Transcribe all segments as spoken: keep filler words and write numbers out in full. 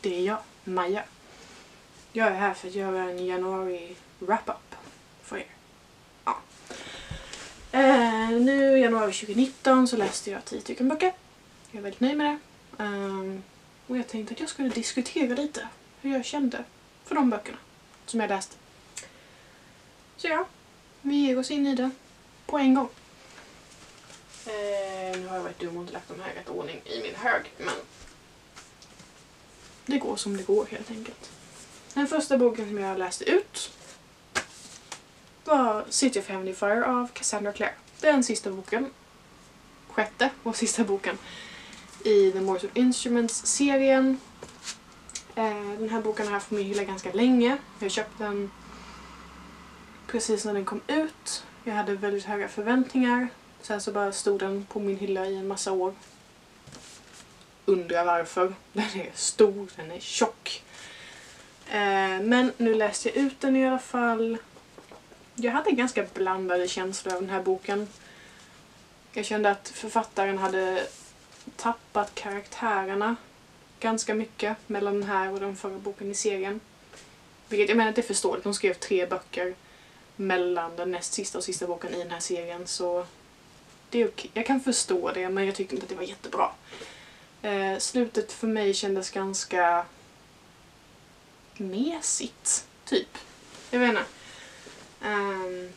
det är jag, Maja. Jag är här för att göra en januari wrap-up för er. Ja. Eh, nu i januari tjugonitton så läste jag tio stycken böcker. Jag är väldigt nöjd med det. Um, och jag tänkte att jag skulle diskutera lite hur jag kände för de böckerna som jag läste. Så ja, vi ger oss in i det på en gång. Eh, nu har jag varit dum och inte lagt dem här i rätt ordning i min hög, men det går som det går helt enkelt. Den första boken som jag läste ut var City of Heavenly Fire av Cassandra Clare. Det är den sista boken, sjätte och sista boken i The Morse of Instruments-serien. Eh, den här boken har jag haft på min hylla ganska länge. Jag köpte den precis när den kom ut. Jag hade väldigt höga förväntningar. Sen så bara stod den på min hylla i en massa år. Undrar varför. Den är stor, den är tjock. Eh, men nu läste jag ut den i alla fall. Jag hade ganska blandade känslor av den här boken. Jag kände att författaren hade tappat karaktärerna ganska mycket mellan den här och den förra boken i serien. Vilket jag menar att det är förståeligt. De skrev tre böcker mellan den näst sista och sista boken i den här serien, så det är okej. Jag kan förstå det, men jag tyckte inte att det var jättebra. Eh, slutet för mig kändes ganska mesigt, typ. Jag vet inte. Um,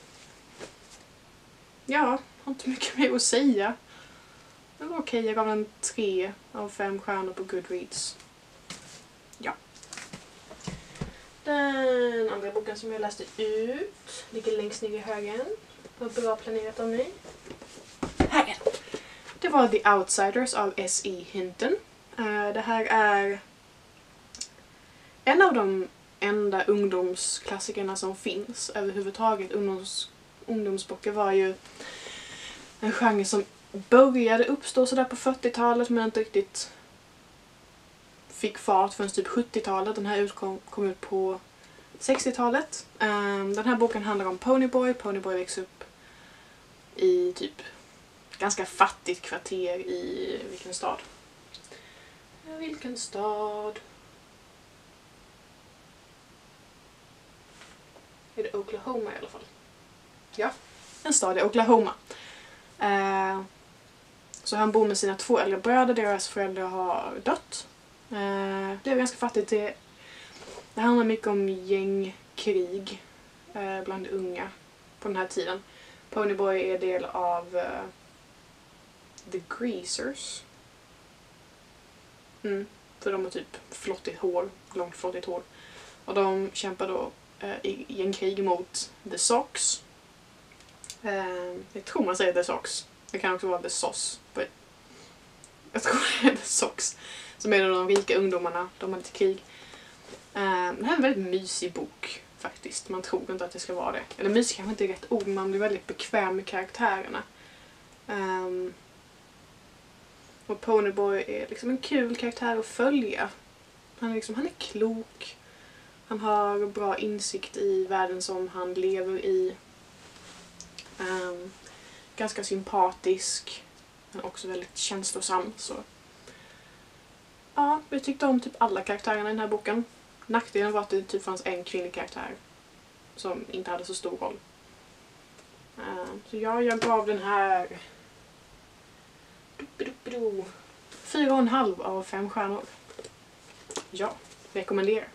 ja, jag har inte mycket mer att säga. Det var okej, jag gav den tre av fem stjärnor på Goodreads. Ja. Den andra boken som jag läste ut ligger längst ner i högen. Det var bra planerat av mig. Här är den. Det var The Outsiders av S E Hinton. Uh, det här är en av de enda ungdomsklassikerna som finns överhuvudtaget. Ungdoms, ungdomsböcker var ju en genre som började uppstå sådär på fyrtiotalet men inte riktigt fick fart förrän typ sjuttiotalet. Den här utkom, kom ut på sextiotalet. Um, den här boken handlar om Ponyboy. Ponyboy växer upp i typ ganska fattigt kvarter i vilken stad? Vilken stad? Är det Oklahoma i alla fall? Ja, en stad i Oklahoma. Uh, så han bor med sina två äldre bröder, deras föräldrar har dött. Uh, det är ganska fattigt. Det, det handlar mycket om gängkrig uh, bland unga på den här tiden. Ponyboy är del av uh, The Greasers. Mm, för de har typ flottigt hår, långt flottigt hår. Och de kämpar då uh, i, i en krig mot The Sox. Uh, jag tror man säger The Sox. Det kan också vara The Soss. Jag tror det är The Sox. Som är de rika ungdomarna. De har lite krig. Uh, det här är en väldigt mysig bok faktiskt. Man tror inte att det ska vara det. Eller mysig kanske inte är rätt ord, men man blir väldigt bekväm med karaktärerna. Um, och Ponyboy är liksom en kul karaktär att följa. Han är, liksom, han är klok. Han har bra insikt i världen som han lever i. Um, ganska sympatisk. Men också väldigt känslosam. Så. Ja, vi tyckte om typ alla karaktärerna i den här boken. Nackdelen var att det typ fanns en kvinnlig karaktär som inte hade så stor roll. Uh, så ja, jag gav den här fyra och en halv av fem stjärnor. Ja, rekommenderar.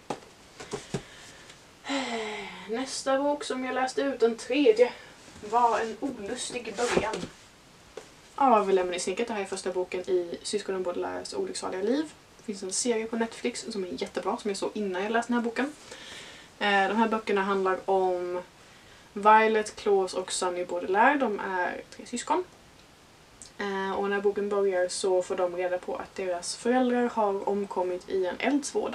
Nästa bok som jag läste ut, den tredje, var En olustig början av Lemony Snicket. Det här är första boken i Syskonen Baudelaires olycksaliga liv. Det finns en serie på Netflix som är jättebra, som jag såg innan jag läste den här boken. De här böckerna handlar om Violet, Claus och Sunny Baudelaire. De är tre syskon. Och när boken börjar så får de reda på att deras föräldrar har omkommit i en eldsvåda.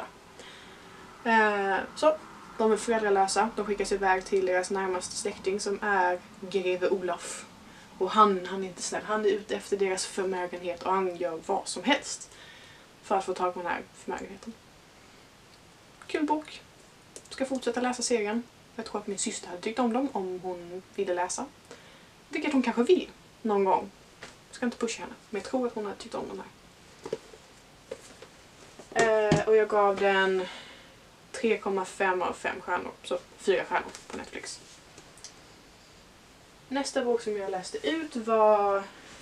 Så de är föräldralösa. De skickas iväg till deras närmaste släkting som är greve Olof. Och han, han är inte snäll. Han är ute efter deras förmögenhet och han gör vad som helst för att få tag på den här förmögenheten. Kul bok. Ska fortsätta läsa serien. Jag tror att min syster hade tyckt om dem om hon ville läsa. Vilket hon kanske vill någon gång. Jag ska inte pusha henne, men jag tror att hon hade tyckt om den här. Eh, och jag gav den tre komma fem av fem stjärnor. Så fyra stjärnor på Netflix. Nästa bok som jag läste ut var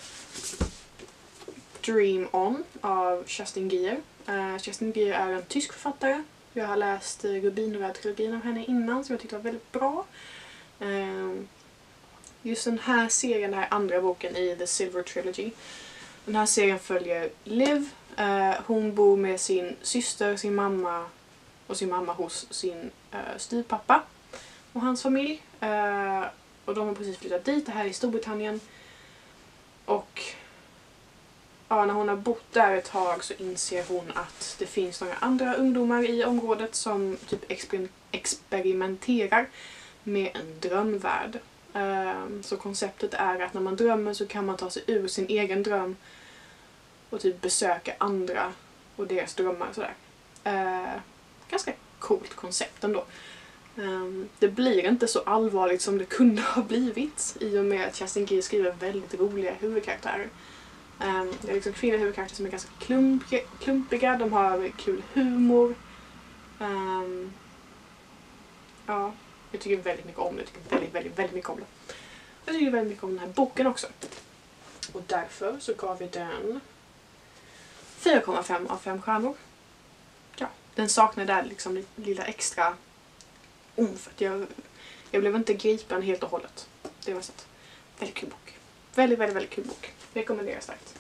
Dream On av Kerstin Gier. Uh, Kerstin Gier är en tysk författare. Jag har läst uh, Rubinröd-trilogin av henne innan som jag tyckte var väldigt bra. Uh, just den här serien är andra boken i The Silver Trilogy. Den här serien följer Liv. Uh, hon bor med sin syster, sin mamma och sin mamma hos sin uh, styvpappa och hans familj. Uh, och de har precis flyttat dit, det här i Storbritannien. Och ja, när hon har bott där ett tag så inser hon att det finns några andra ungdomar i området som typ exper experimenterar med en drömvärld. Uh, så konceptet är att när man drömmer så kan man ta sig ur sin egen dröm och typ besöka andra och deras drömmar och sådär. Uh, ganska coolt koncept ändå. Um, det blir inte så allvarligt som det kunde ha blivit i och med att Kerstin Gier skriver väldigt roliga huvudkaraktärer. Um, det är liksom kvinnliga huvudkaraktärer som är ganska klumpiga, klumpiga. De har kul humor. Um, ja, jag tycker väldigt mycket om det. Jag tycker väldigt, väldigt, väldigt mycket om det. Jag tycker väldigt mycket om den här boken också. Och därför så gav vi den fyra komma fem av fem stjärnor. Ja, den saknar där liksom lilla extra omfört. Jag, jag blev inte gripen helt och hållet. Det var så att väldigt kul bok. Väldigt, väldigt, väldigt kul bok. Rekommenderar starkt.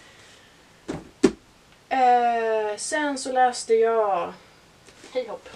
Eh, sen så läste jag Hej hopp.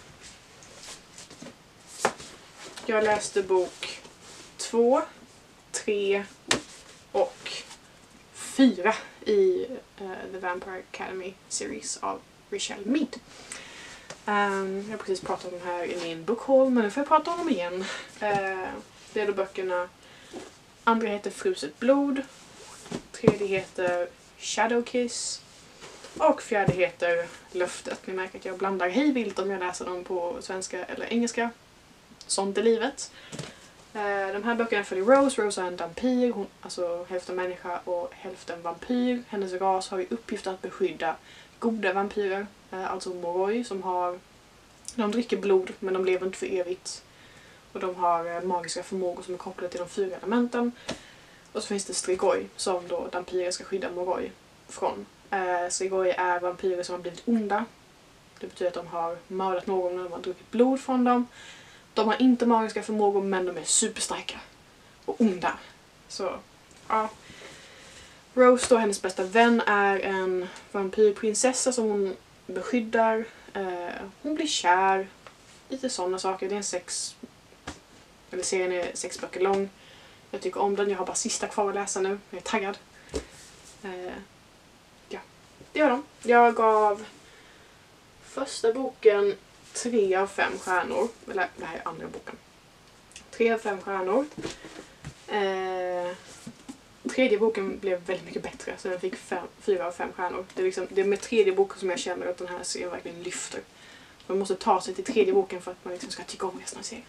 Jag läste bok två, tre och fyra i uh, The Vampire Academy series av Richelle Mead. Um, jag har precis pratat om den här i min bokhaul, men nu får jag prata om dem igen. Uh, det är då böckerna. Andra heter Fruset blod. Tredje heter Shadow Kiss. Och fjärde heter Löftet. Ni märker att jag blandar hejvilt om jag läser dem på svenska eller engelska. Sånt är livet. Uh, de här böckerna följer Rose. Rose är en vampyr. Hon, alltså hälften människa och hälften vampyr. Hennes ras har i uppgift att beskydda goda vampyrer. Uh, alltså Moroi som har... De dricker blod men de lever inte för evigt. Och de har uh, magiska förmågor som är kopplade till de fyra elementen. Och så finns det Strigoi som då vampyrer ska skydda Moroi från. Uh, Strigoi är vampyrer som har blivit onda. Det betyder att de har mördat någon när de har druckit blod från dem. De har inte magiska förmågor men de är superstarka och onda. Så, ja. Rose då, hennes bästa vän, är en vampyrprinsessa som hon beskyddar. Eh, hon blir kär. Lite sådana saker. Det är en sex... Eller serien är sex böcker lång. Jag tycker om den. Jag har bara sista kvar att läsa nu. Jag är taggad. Eh, ja, det var de. Jag gav första boken tre av fem stjärnor. Eller det här är andra boken. Tre av fem stjärnor. Eh, tredje boken blev väldigt mycket bättre. Så den fick fem, fyra av fem stjärnor. Det är, liksom, det är med tredje boken som jag känner att den här serien verkligen lyfter. Man måste ta sig till tredje boken för att man liksom ska tycka om resten av serien.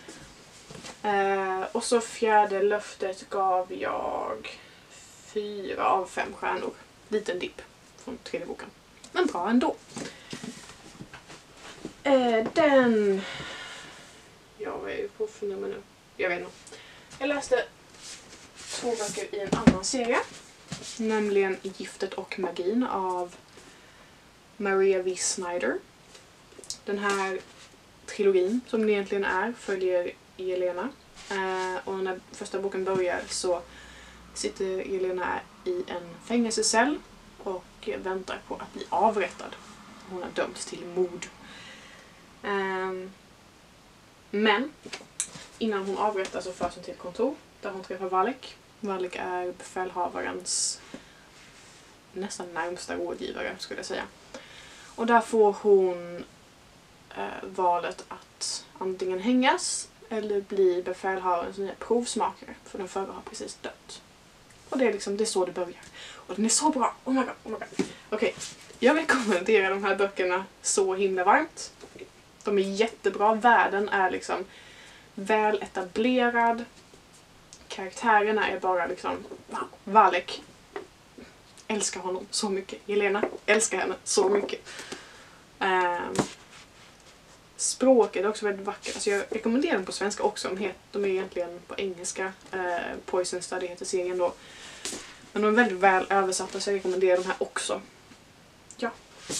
Eh, och så fjärde löftet gav jag fyra av fem stjärnor. Liten dipp från tredje boken. Men bra ändå. Eh, den... Ja, vad är det på för nummer nu? Jag vet inte. Jag läste två böcker i en annan serie. Nämligen Giftet och magin av Maria V. Snyder. Den här trilogin, som det egentligen är, följer Elena. Eh, och när första boken börjar så sitter Elena i en fängelsecell och väntar på att bli avrättad. Hon har dömts till mord. Um, men innan hon avrättas så förs hon till ett kontor där hon träffar Valek. Valek är befälhavarens nästan närmsta rådgivare, skulle jag säga. Och där får hon uh, valet att antingen hängas eller bli befälhavarens nya provsmakare, för den förra har precis dött. Och det är liksom, det är så det börjar. Och den är så bra. Oh my god, oh my god. Okej, okay. Jag rekommenderar de här böckerna så himla varmt. De är jättebra. Världen är liksom väl etablerad. Karaktärerna är bara liksom... Wow, Valek. älskar honom så mycket. Jelena älskar henne så mycket. Um, språket är också väldigt vackert. Alltså jag rekommenderar den på svenska också. De är egentligen på engelska. Uh, Poison Study heter serien då. Men de är väldigt väl översatta så jag rekommenderar de här också. Ja.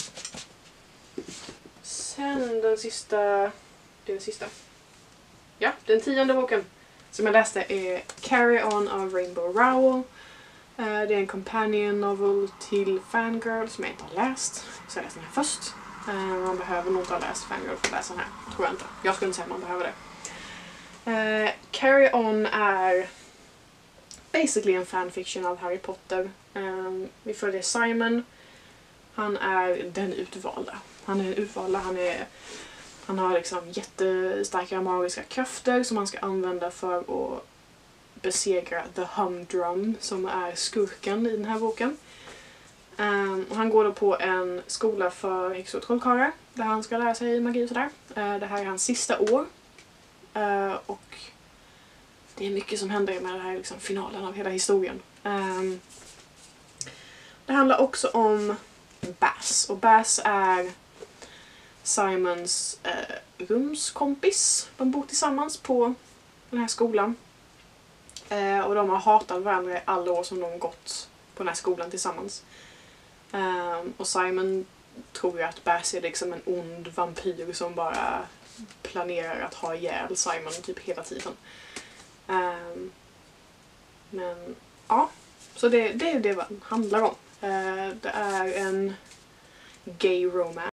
Sen den sista... Det är den sista. Ja, den tionde boken som jag läste är Carry On av Rainbow Rowell. Det är en companion novel till Fangirl som jag inte har läst. Så jag läste den här först. Man behöver nog inte ha läst Fangirl för att läsa den här. Tror jag inte. Jag skulle inte säga att man behöver det. Carry On är basically en fanfiction av Harry Potter. Vi följer Simon. Han är den utvalda. Han är den utvalda. Han är... Han har liksom jättestarka magiska krafter som han ska använda för att besegra The Humdrum som är skurken i den här boken. Um, och han går då på en skola för häxor och trollkarlar där han ska lära sig magi och sådär. Uh, det här är hans sista år. Uh, och det är mycket som händer med det här liksom finalen av hela historien. Um, det handlar också om Baz. Och Baz är Simons eh, rumskompis. De bor tillsammans på den här skolan. Eh, och de har hatat varandra i alla år som de gått på den här skolan tillsammans. Eh, och Simon tror ju att Baz är liksom en ond vampyr som bara planerar att ha ihjäl Simon typ hela tiden. Eh, men ja, så det, det är det vad den handlar om. Eh, det är en gay romance.